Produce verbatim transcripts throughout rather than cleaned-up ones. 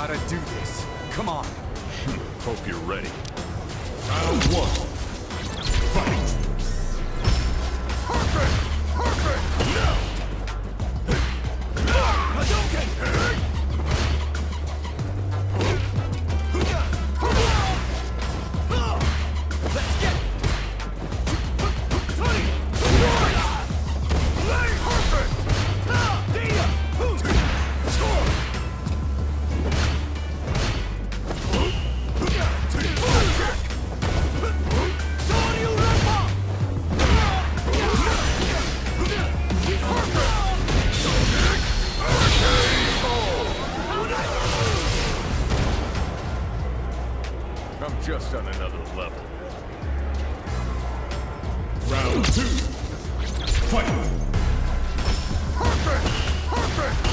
gotta do this. Come on. Hope you're ready. Round one. Fight! Perfect! Perfect! No! Hadouken! Let's get it! I'm just on another level. Round two. Fight! Perfect! Perfect!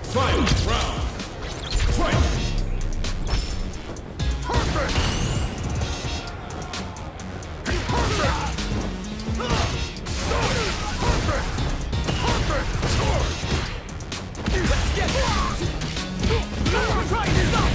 Final round. Fight! Perfect! Perfect! Perfect! Perfect! Let's get it! Try to stop!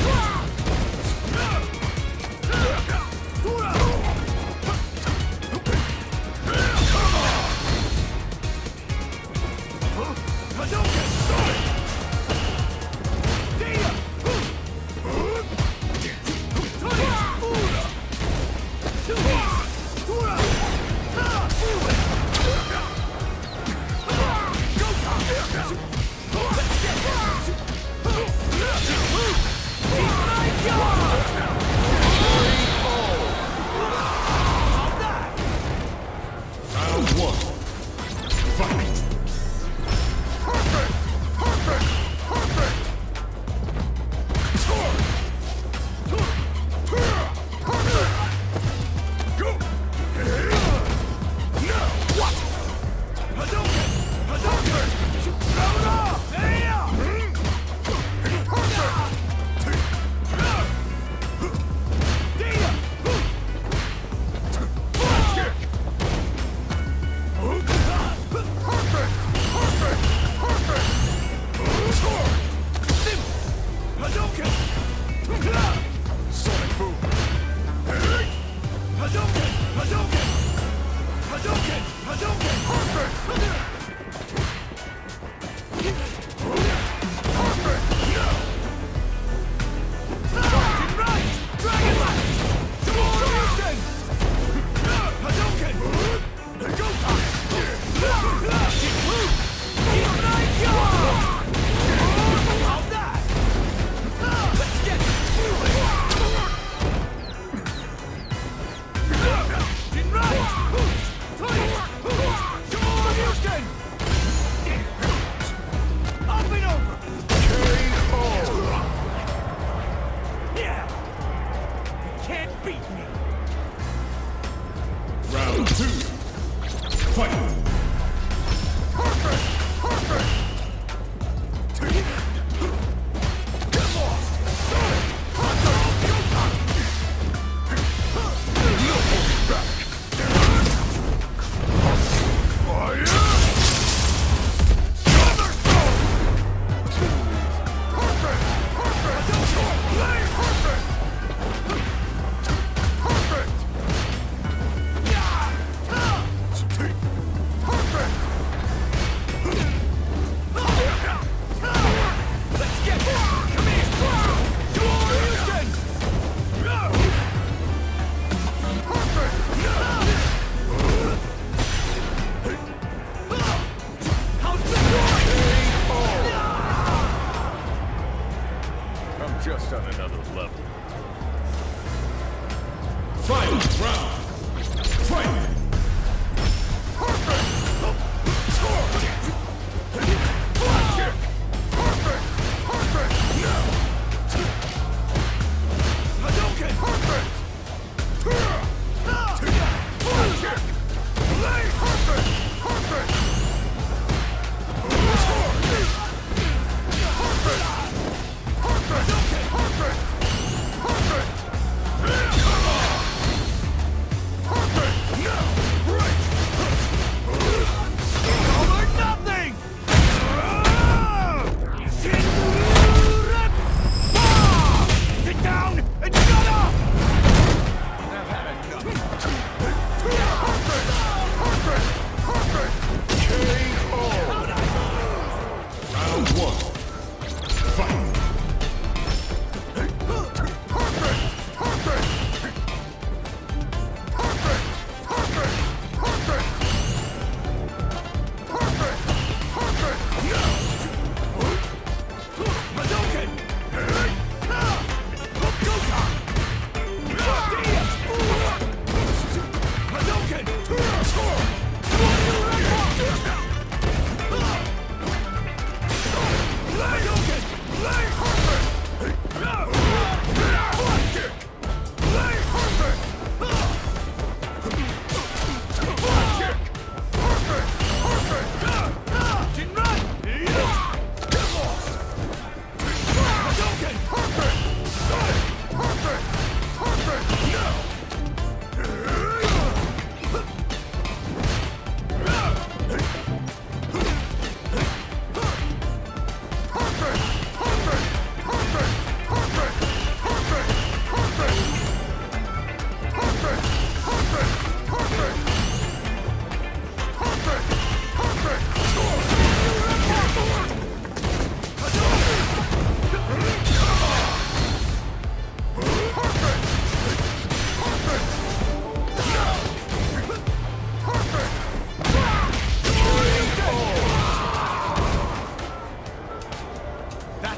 Round two. Fight! Just on another level. Final round. Fight!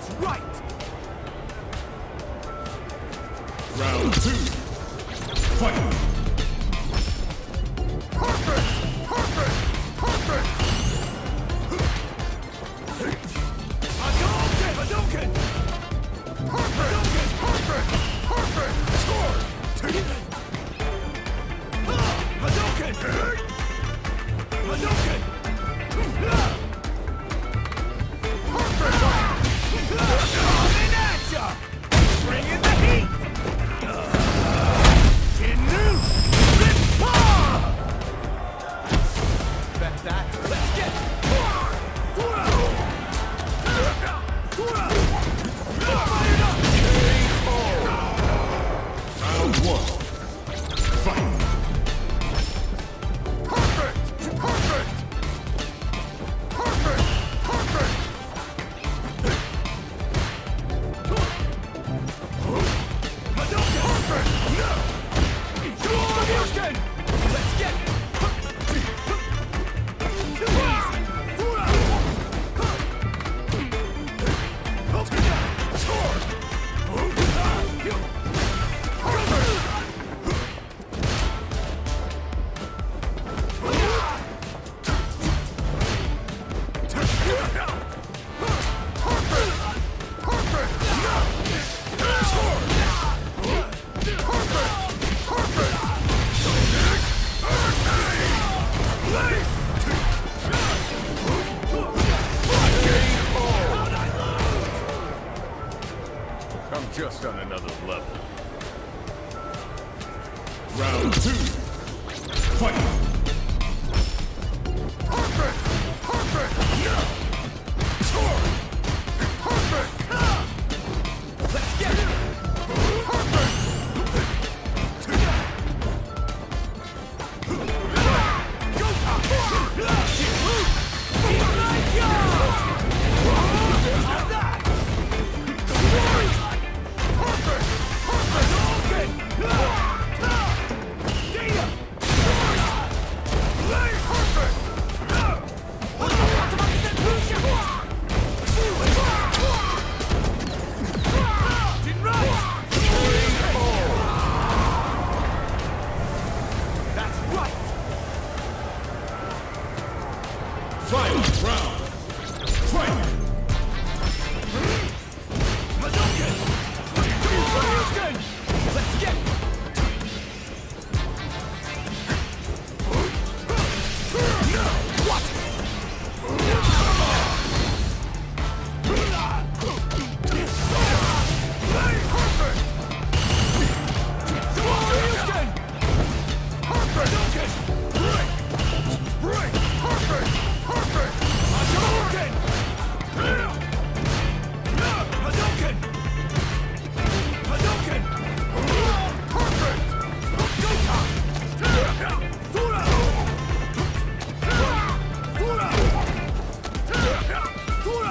That's right! Round two. Fight! Perfect! Perfect! Perfect! Hadouken! Hadouken! Perfect! Perfect! Perfect! Score! Hadouken! Hadouken! Perfect! Coming at ya! Bringing the heat! Kinnu! Rippa! Bet that. Let's get Round one. Fight! Perfect! Perfect! Perfect! Perfect! Hadouken! Perfect! Hadouken! Let's get too easy! Score! I'm just on another level. Round two. Fight! Perfect! Perfect! Score! Perfect! Let's get it! Perfect! Go top! How's that? Perfect! Perfect! Damn! Perfect! That's right! Final round. Fight! Hadouken! Hadouken! Let's get what? Perfect! Hadouken! Hadouken! Break! Break! Perfect! Perfect! Hadouken! Hadouken! Hadouken! Perfect! Go top! Thura! Thura! Thura!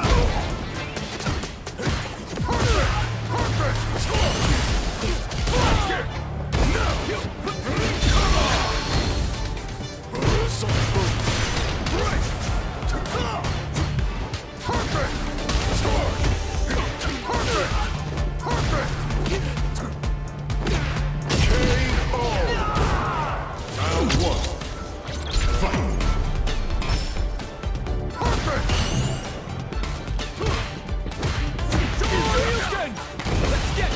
Perfect! Perfect! Score! Let's get no! Come on! So break! Perfect! Score! Perfect! Perfect! K O! Round one. Fight! Perfect! Hadouken! Let's get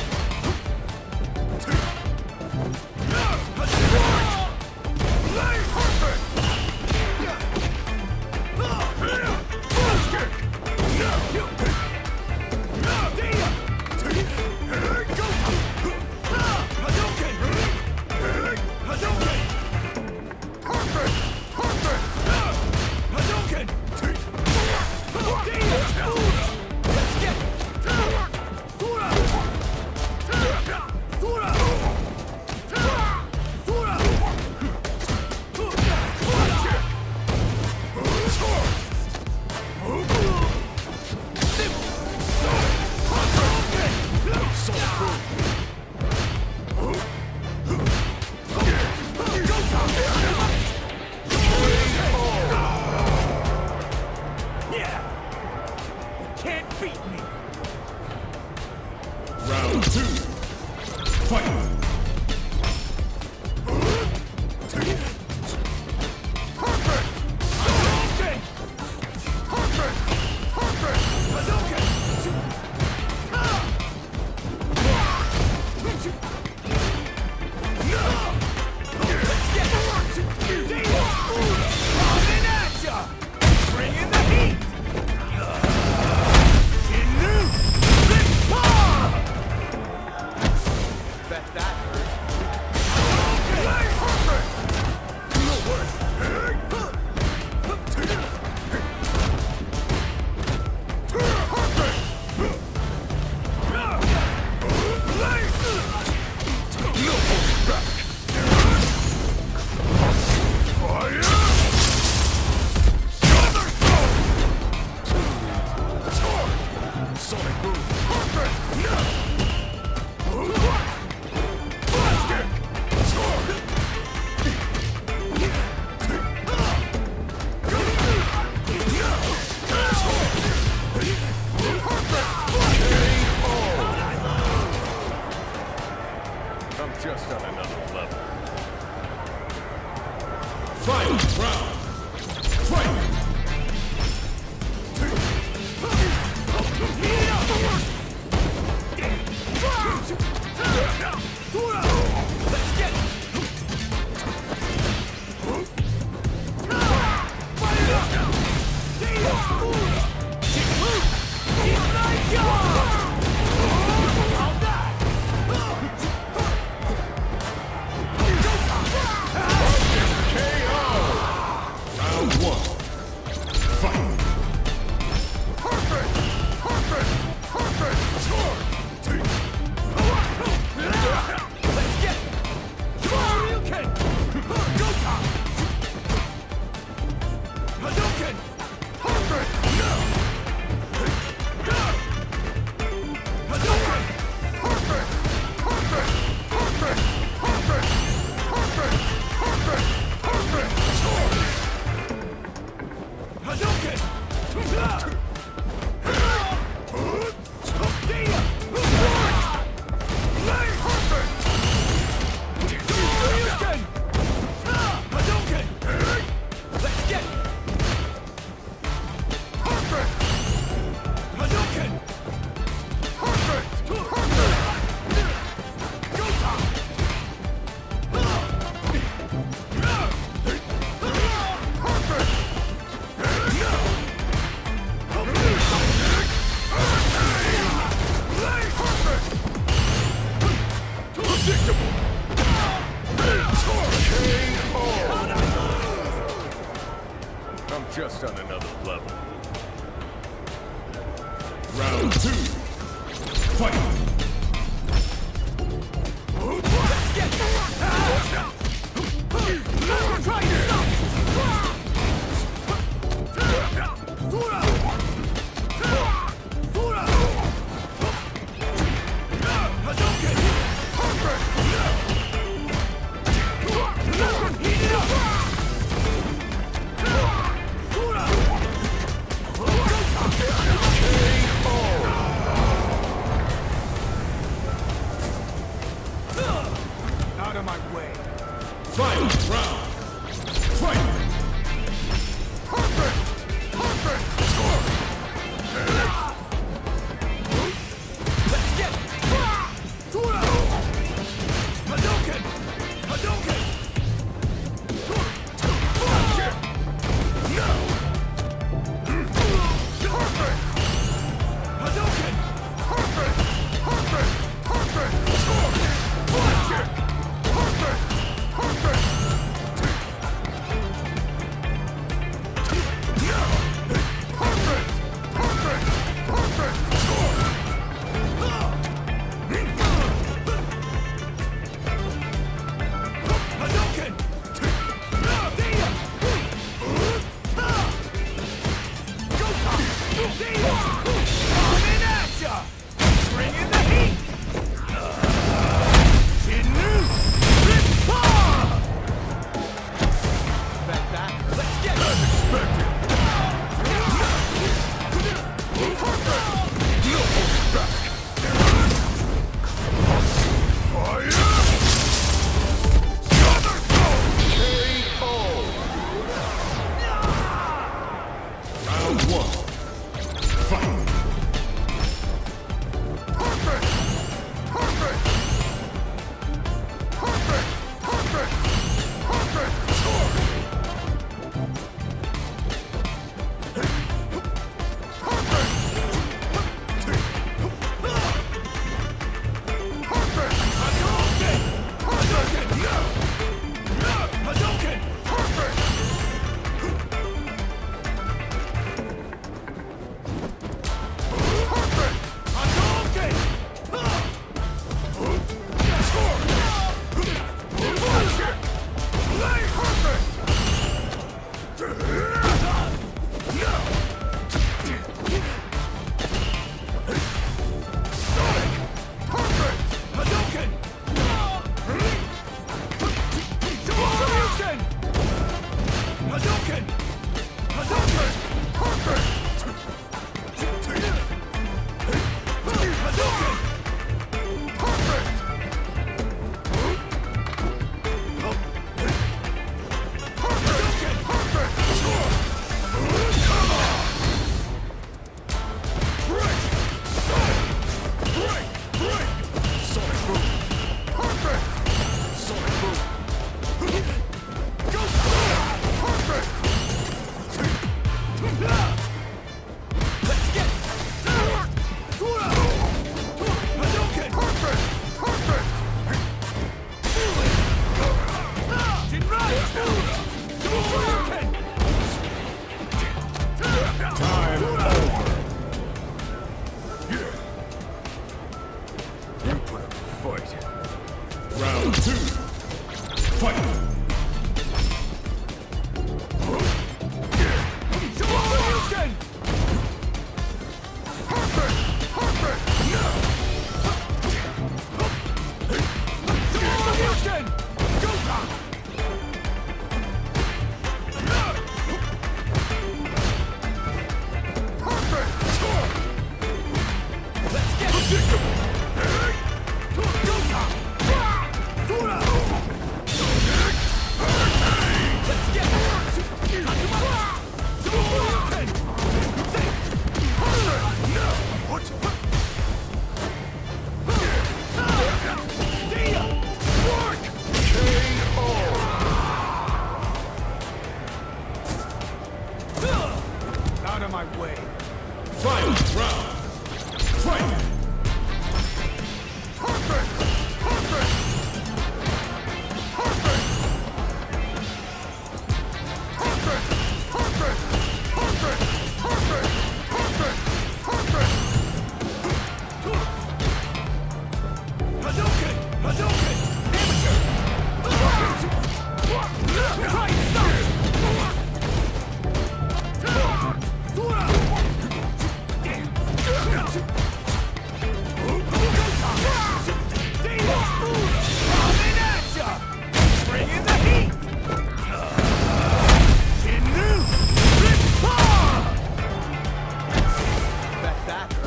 perfect! Round two. Fight! Just on another level. Final round. Fight! Let's get it! I'm just on another level. Round two. Fight! Let's get it! Try to stop!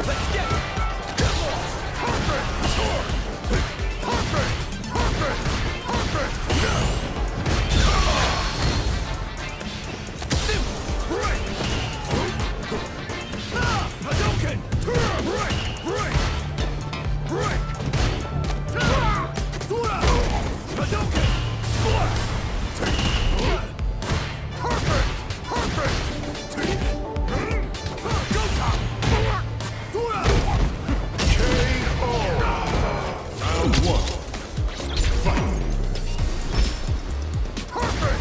Let's get it! Come on! Perfect! Sure! Perfect! Perfect! Perfect! No! Come on! Sim! Break! Ah! Hadouken! Break! Break! Break! Ah! Dura! Hadouken! Perfect! Perfect! Go top! Dura! K O! Round one. Fight. Perfect!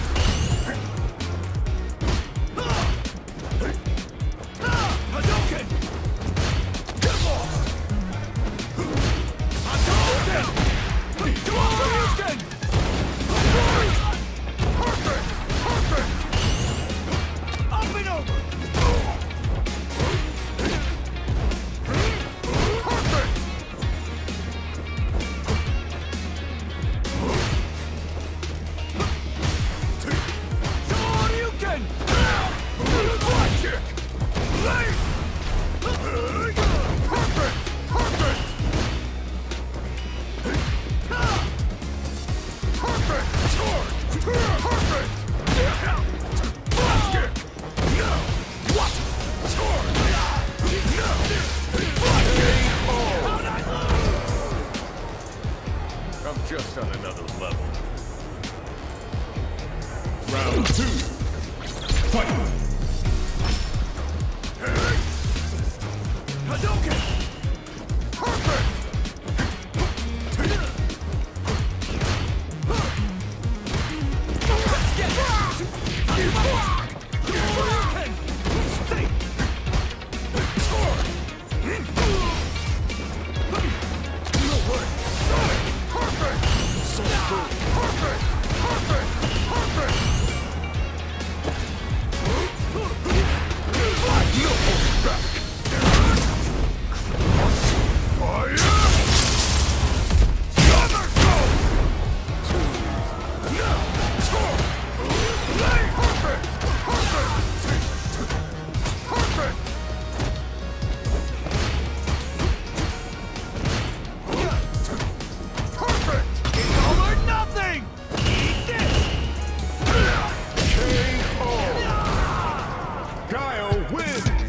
Hadouken! Come on! Hadouken! Come on, Hadouken! Perfect! Perfect! Up and over! Perfect! Hadouken! Watch it! Lay! Perfect! Perfect! Perfect! Charge! Perfect! Watch it! No! What? Charge! No! Watch it! I'm just on another level. Round two. Fight. Hadouken! Perfect! Let's get it! Hadouken! Stay! No way! Perfect! So good! Perfect! Perfect! Perfect! No holding back! Fire! Another go! No! Lay! Perfect! Perfect! Perfect! Perfect! It's all or nothing! Eat this! K O! Guile wins!